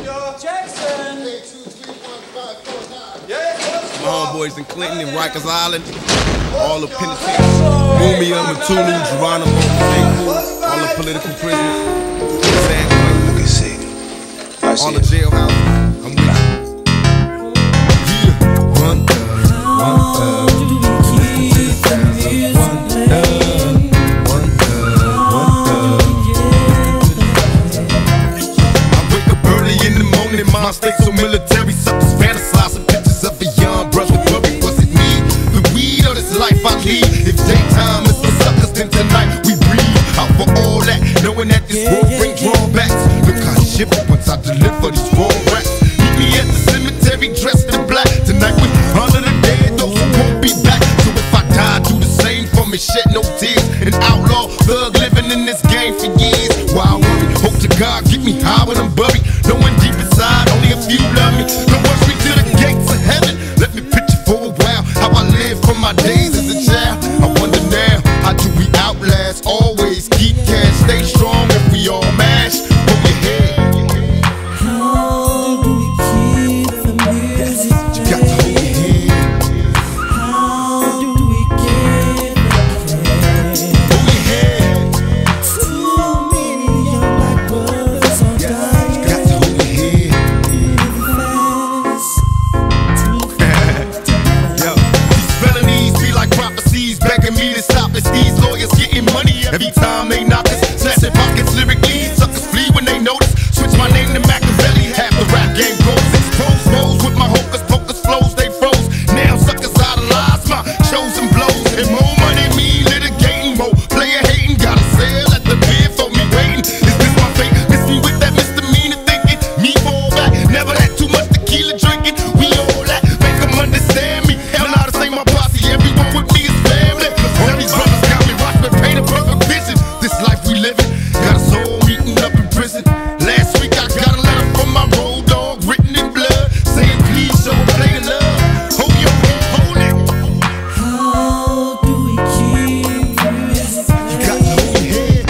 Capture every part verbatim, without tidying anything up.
Jackson! My homeboys in Clinton and Rikers Island, all the penitentiaries, Mumia, Matulu, Geronimo, all the political prisoners, San Look and see. I see all the it. jailhouses. I'm with you. Yeah. One thug, one thug, one thug, one thug, one thug. I wake up early in the morning, my state so military, suckers fantasizing pictures of a young brother. Worry, was it me? The weed or this life I lead? If daytime is for suckers, then tonight we breathe. Out for all that, knowing that this world bring drawbacks. Look how I shiver once I deliver these raw raps. Meet me at the cemetery dressed in black. Tonight we honor the dead, those who won't be back. So if I die, do the same for me, shed no tears. An outlaw thug living in this game for years. Why worry? Hope to God get me high when I'm buried. Knowing deep inside only a few love me. Don't rush me to the gates of heaven. Let me picture for a while how I lived from my days as a child. I wonder now, how do we outlast? Always keep cash, stay strong if we all mash. Hold your head. How do we keep the music? You got to hold your head. How do we get the Hold your head. Too many young black brothers are dying. You got to hold your head. Yo, these felonies be like prophecies, begging me to stop this. These lawyers getting money every time they knock us. Slashing pockets lyrically, suckers flee when they notice. Switch my name to Machiavelli, half the rap game goes. Expose woes with my hocus pocus flows, they froze. Now suckers idolize my shows and blows. And more money me litigating, more player hating. Got a sale at the pier for me waiting. Is this my fate? Miss me with that misdemeanor thinking. Me fall back, never had too much tequila drinking. We all that, make them understand me. Hell nah, this ain't my posse, everyone with me is family. All these brothers got me watch me paint a perfect vision. This life we living, got us all meeting up in prison. Last week I got a letter from my road dog, written in blood, saying please show a play of love. Hold your head, hold it. How do we keep the music? You got to hold your head.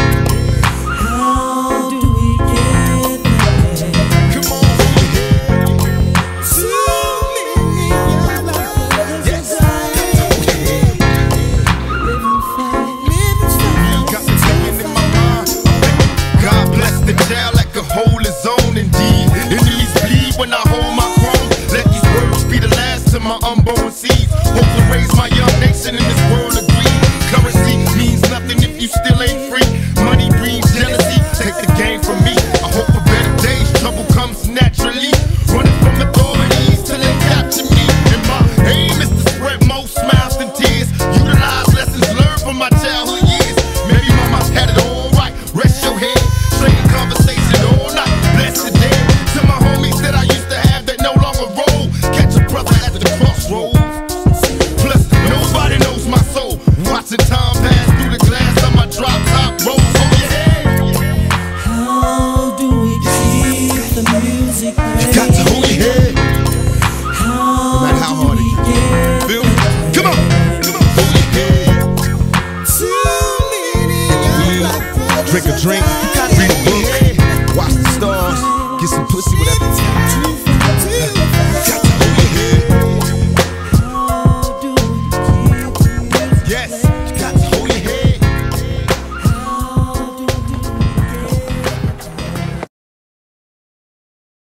How do we get the Come on, hold your head. Too many young black brothers Yes, are dying. hold your head. Living fast, living fast. Got me thinking in my mind. God bless the child like a hole is on indeed. Enemies bleed when I hold my crown. Let these words be the last to my unborn seeds. Hope to raise my young nation in this world of greed. Currency means nothing if you still ain't free. Money breeds jealousy. Take the game from me. I hope for better days. Trouble comes naturally. Running from authorities till they capture me. And my aim is to spread more smiles than tears. Utilize lessons learned from my childhood years. Maybe mama had it all right. Rest your head. Straight conversation all night. Bless the dead. To my homies that I used to have that no longer roll. Catch a brother at the crossroads. Plus, nobody knows my soul. Watching time pass through the glass of my drop top rolls. Hold your head. How do we keep the music? You got to hold your head. How matter how hard do it we get Feel me? Come on. Come on. Hold your head. too many young black brothers Drink a are drink. dying. Read a book. Watch the stars. Get some pussy, whatever.